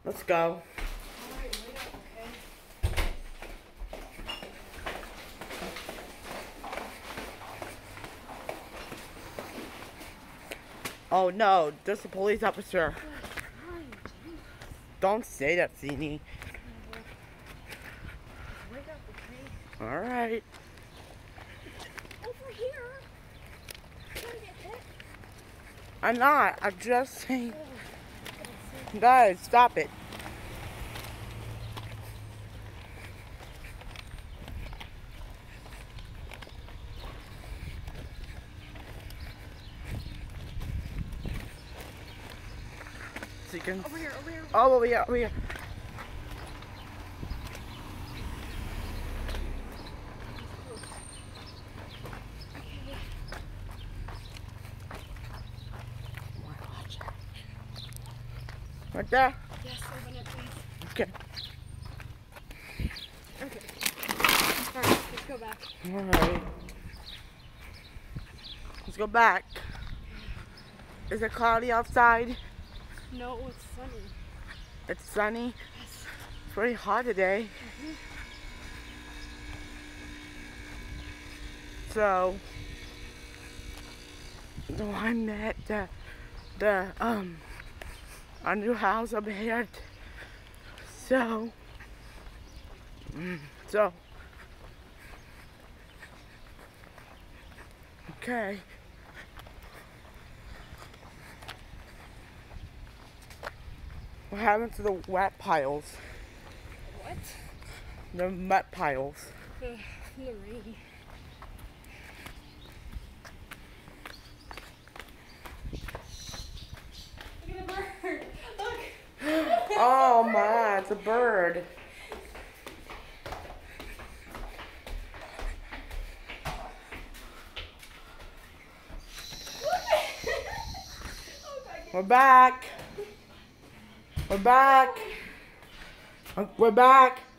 Let's go. Alright, wait up, okay? Oh no, there's a police officer. Fine, Jesus. Don't say that, Zini. Just wake up, okay? Alright. Over here. You gonna get hit? I'm not. I'm just saying. Oh, Guys, stop it. So you can. over here, over here. Oh, over here, over here. Okay. Right there. Yes, open it, please. Okay. Okay. Alright, let's go back. Alright. Let's go back. Is it cloudy outside? No, it's sunny. It's sunny. Yes. It's pretty hot today. So, the one that our new house up here. So, okay. What happened to the wet piles? What? The wet piles. The rain. Look at the bird. Look. Oh my, it's a bird. We're back. We're back. We're back.